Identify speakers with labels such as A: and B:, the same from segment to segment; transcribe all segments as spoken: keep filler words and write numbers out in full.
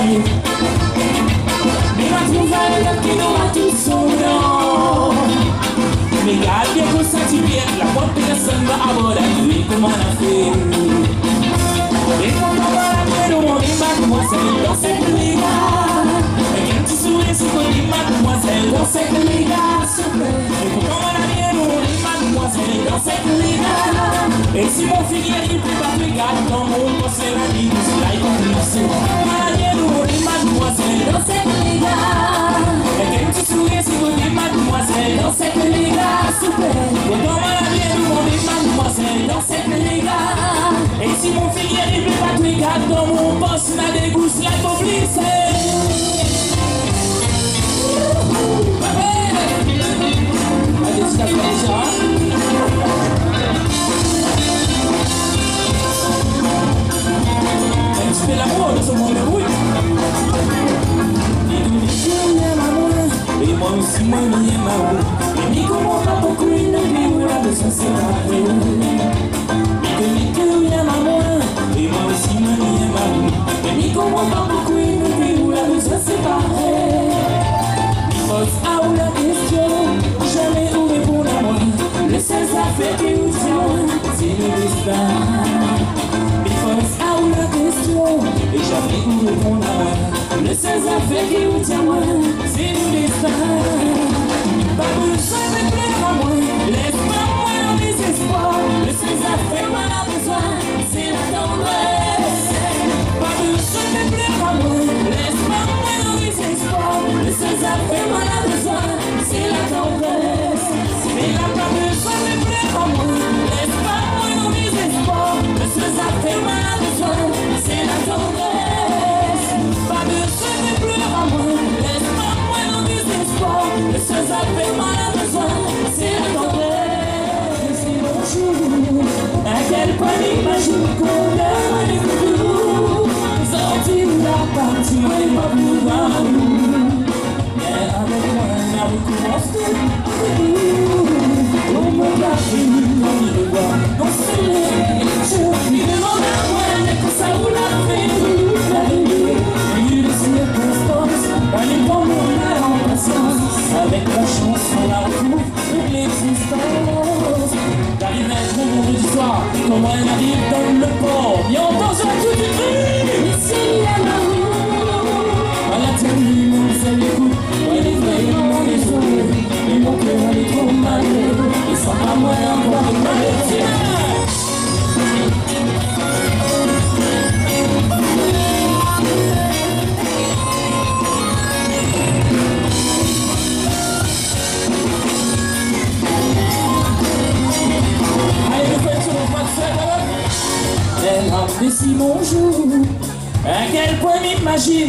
A: travailler. Mais la trouvaille qui nous a tous son nom. Mais garde bien que ça t'y bien, la porte personne va avoir la nuit, comment on a fait. Et quand on va la faire, on est mademoiselle dans cette liga. Et quand tu souris, c'est qu'on dit mademoiselle dans cette liga. Et quand on va la faire, on est mademoiselle dans cette liga. Et si mon filière, il peut pas te garder dans mon conseil, la vie, c'est là, il va commencer. On va la faire, on est mademoiselle dans cette liga. Et quand tu souris, c'est qu'on dit mademoiselle dans cette liga. Super. Et quand on va la faire, on est mademoiselle dans cette liga. Et si mon filière, il peut pas te garder dans mon poste, la dégousse, la complice. Tu fais l'amour de ce monde, oui. Et moi aussi, moi, il y a ma roue. Et ni comment pas beaucoup, il ne vit où la besoin c'est la paix. Et ni que il y a ma moi. Et moi aussi, moi, il y a ma roue. Et ni comment pas beaucoup, il ne vit où la besoin c'est la paix. Pose à où la question, jamais où répondre à moi. Le seul affaire qui nous tient, c'est le destin. Pose à où la question, et jamais où répondre à moi. Le seul affaire qui nous tient, c'est le destin. Pas besoin de plaire à moi, laisse-moi moi en désespoir. Le seul affaire qu'on a besoin, c'est la tendresse. Pas besoin de plaire à moi, laisse-moi moi en désespoir. Le seul affaire qu'on a besoin, c'est la tendresse. Mais là pas besoin de plaire à moi, laisse-moi moi en désespoir. Le seul affaire qu'on a besoin, c'est la tendresse. Pas besoin de plaire à moi, laisse-moi moi en désespoir. Le seul affaire qu'on a besoin, c'est la tendresse. C'est mon jour, à quel point m'imagine qu'on aime les coups. Sorti de la partie, moi et ma bourre. Avec moi, on a recommencé au début. Oh mon café, on y le voit. Non, c'est les je lui demande à moi, mais que ça vous l'a fait. La vie, il y a eu des circonstances. Allez, prends mon mal en patience. Avec la chance, on la retrouve toute l'existence. J'arrive à être au vendredi soir. Comment elle arrive dans le port. Et on danse à toute une vie. Ici, à la rue. À la télé, mon seul écoute. Ouais, les vrais, mon les jours, mais mon cœur est trop malheureux. Et sans pas moi, encore une maladie. Allez, le fait sur le point de ça, elle a fait si mon jour. À quel point m'imagine.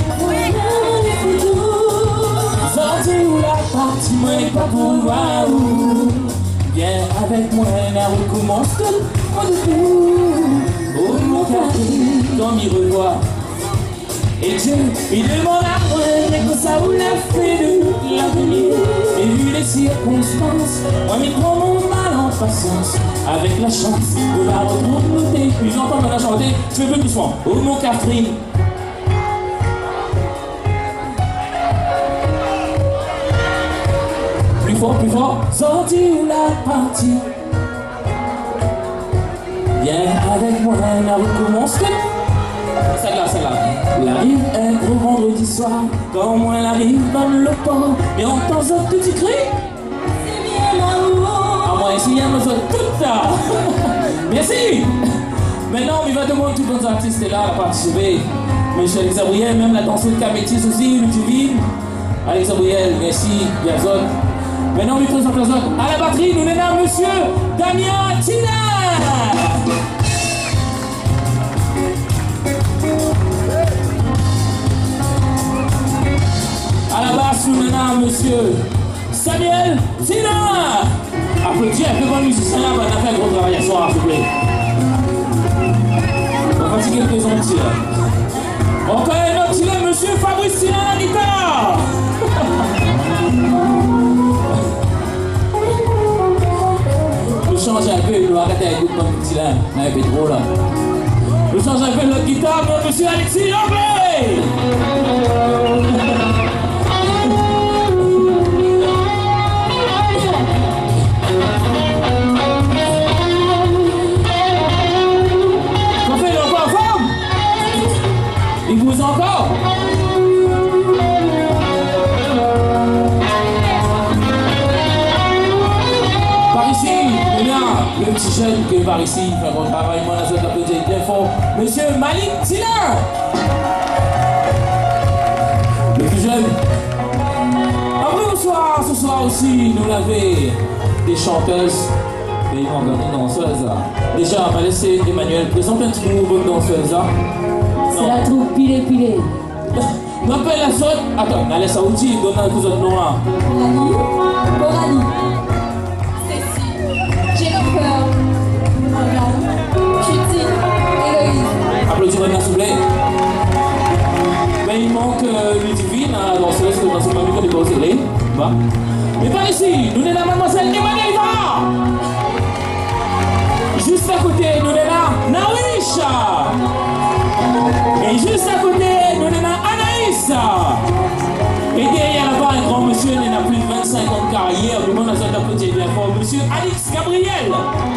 A: Sorti où la partie, moi et pas pour voir où. Viens avec moi, on recommence tout au début. Oh mon café, dans miroir. Et Dieu, il demande à moi, mais que ça vous l'a fait de l'avenir. Et vu les circonstances, moi mais prends mon mal en patience. Avec la chance, on va retrouver. Puis j'entends maintenant chanter, tu veux plus doucement. Oh mon Catherine. Plus fort, plus fort. Sorti ou la partie. Viens avec moi, on recommence. Celle-là, celle-là. Il arrive un gros vendredi soir. Quand moi elle arrive dans le port. Et on entend ce petit cri. C'est bien là-haut. Ah moi ici, il y a me fait tout ça. Merci. Maintenant, il va demander tous nos artistes là à participer. Monsieur Alexa Briel, même la danseuse Camétis aussi, le divine. Alexa Briel, merci, il y a d'autres. Maintenant, on lui présente les autres. À la batterie, nous menons monsieur Damien Tina. À la basse, nous menons monsieur Samuel Tina. Applaudissez un peu bon musicien là, on a fait un gros travail à soir, s'il vous plaît. On va fatiguer le plaisantier là. Encore un autre, il est monsieur Fabrice Tina à la guitare. Je change un peu, il doit arrêter avec le petit là. Il est trop là. Je change un peu notre guitare, monsieur Alexis Lamblay. jeune qui est par ici, il fait un travail, moi, je vais t'applaudir bien fort. Monsieur Malik Tiller. Le plus jeune. Après, bonsoir, ce soir aussi, nous l'avons des chanteuses. Et ils vont encore une danseuse. Déjà, on va laisser Emmanuel présenter un petit peu votre danseuse.
B: C'est la troupe Pilé Pilé.
A: On appelle la sorte. Attends, on a laissé outil, donne un coup de nom là.
B: Coralie. Coralie. Cécile. Jennifer. Morgane. Kitty. Héloïse.
A: Applaudissez-moi s'il vous plaît. Mais il manque euh, Ludivine, hein, la danseuse, que dans ce moment il faut déposer. Va. Mais par ici, nous sommes là, mademoiselle Emmanuel va. Juste à côté, nous sommes là, Nawisha. Et juste à côté, nous sommes là, Anaïs. Et derrière là-bas, un grand monsieur, il a plus de vingt-cinq ans de carrière. Le monde a besoin d'applaudir bien fort. Monsieur Alix Gabriel.